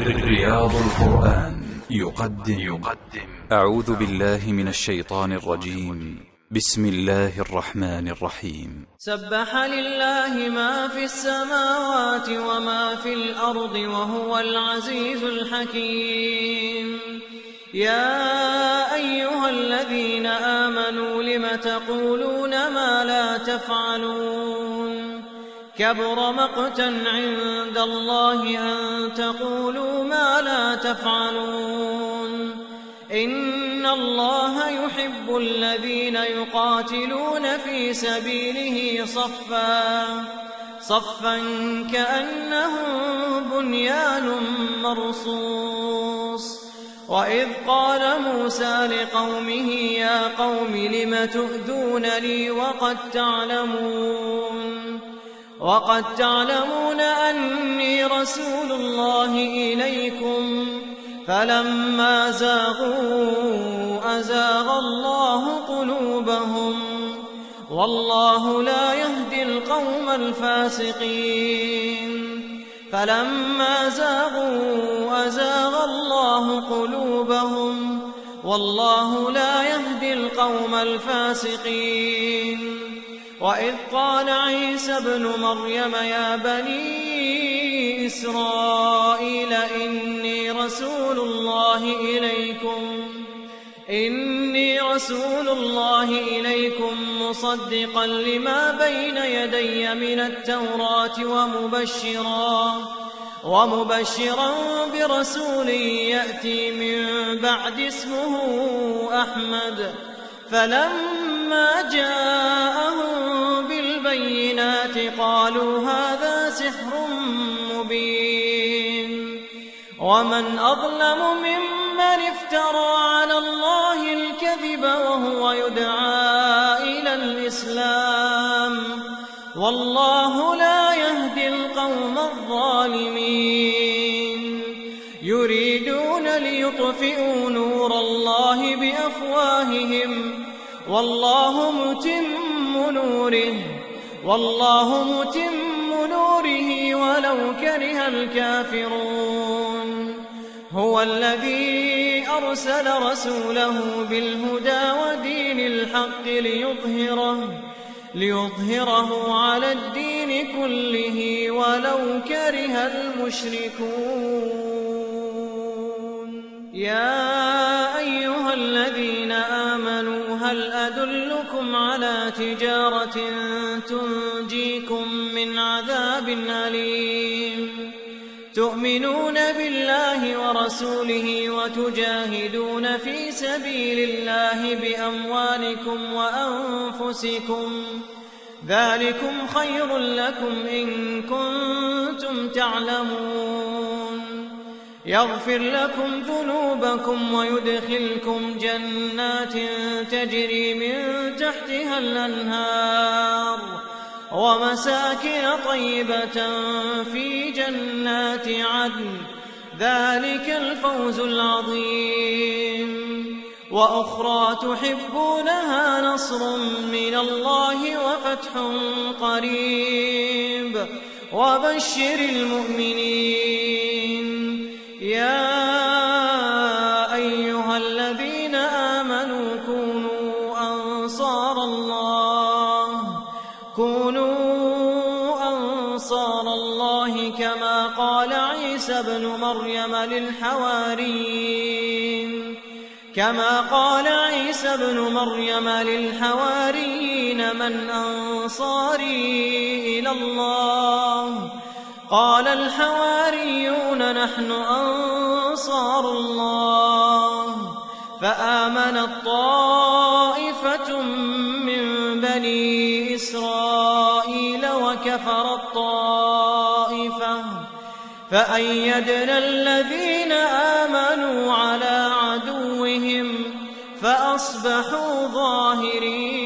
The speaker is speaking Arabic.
رياض القرآن يقدم أعوذ بالله من الشيطان الرجيم. بسم الله الرحمن الرحيم. سبح لله ما في السماوات وما في الأرض وهو العزيز الحكيم. يا أيها الذين آمنوا لم تقولون ما لا تفعلون كبر مقتا عند الله أن تقولوا ما لا تفعلون إن الله يحب الذين يقاتلون في سبيله صفا كأنهم بنيان مرصوص. وإذ قال موسى لقومه يا قوم لم تؤذونني وقد تعلمون أني رسول الله إليكم فلما زاغوا أزاغ الله قلوبهم والله لا يهدي القوم الفاسقين. فلما زاغوا أزاغ الله قلوبهم والله لا يهدي القوم الفاسقين. وإذ قال عيسى ابن مريم يا بني إسرائيل إني رسول الله إليكم مصدقا لما بين يدي من التوراة ومبشرا برسول يأتي من بعد اسمه أحمد. فلما جاءهم بالبينات قالوا هذا سحر مبين. ومن أظلم ممن افترى على الله الكذب وهو يدعى إلى الإسلام والله لا يهدي القوم الظالمين. يريدون ليطفئوا نور الله بأفواههم والله متم نوره ولو كره الكافرون. هو الذي أرسل رسوله بالهدى ودين الحق ليظهره على الدين كله ولو كره المشركون. يا أيها الذين آمنوا هل أدلكم على تجارة تنجيكم من عذاب أليم تؤمنون بالله ورسوله وتجاهدون في سبيل الله بأموالكم وأنفسكم ذلكم خير لكم إن كنتم تعلمون. يغفر لكم ذنوبكم ويدخلكم جنات تجري من تحتها الأنهار ومساكن طيبة في جنات عدن ذلك الفوز العظيم. وأخرى تحبونها نصر من الله وفتح قريب وبشر المؤمنين. يا أيها الذين آمنوا كونوا أنصار الله كما قال عيسى ابن مريم للحواريين من أنصاري إلى الله قال الحواريون نحن أنصار الله. فآمنت طائفة من بني إسرائيل وكفرت طائفة فأيدنا الذين آمنوا على عدوهم فأصبحوا ظاهرين.